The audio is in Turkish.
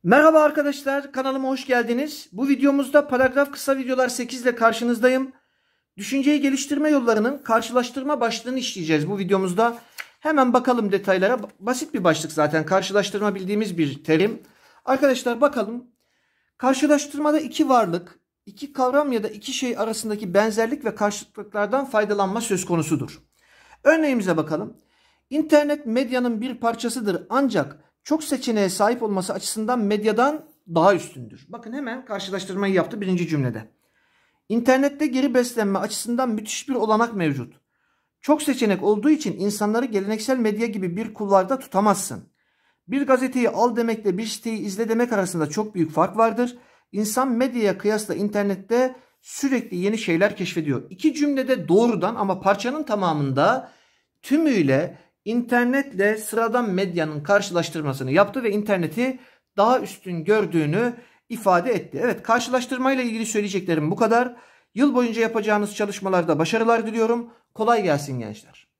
Merhaba arkadaşlar, kanalıma hoş geldiniz. Bu videomuzda paragraf kısa videolar 8 ile karşınızdayım. Düşünceyi geliştirme yollarının karşılaştırma başlığını işleyeceğiz bu videomuzda. Hemen bakalım detaylara. Basit bir başlık zaten. Karşılaştırma bildiğimiz bir terim. Arkadaşlar bakalım. Karşılaştırmada iki varlık, iki kavram ya da iki şey arasındaki benzerlik ve karşıtlıklardan faydalanma söz konusudur. Örneğimize bakalım. İnternet medyanın bir parçasıdır ancak çok seçeneğe sahip olması açısından medyadan daha üstündür. Bakın hemen karşılaştırmayı yaptı birinci cümlede. İnternette geri beslenme açısından müthiş bir olanak mevcut. Çok seçenek olduğu için insanları geleneksel medya gibi bir kulvarda tutamazsın. Bir gazeteyi al demekle bir siteyi izle demek arasında çok büyük fark vardır. İnsan medyaya kıyasla internette sürekli yeni şeyler keşfediyor. İki cümlede doğrudan ama parçanın tamamında tümüyle internetle sıradan medyanın karşılaştırmasını yaptı ve interneti daha üstün gördüğünü ifade etti. Evet, karşılaştırmayla ilgili söyleyeceklerim bu kadar. Yıl boyunca yapacağınız çalışmalarda başarılar diliyorum. Kolay gelsin gençler.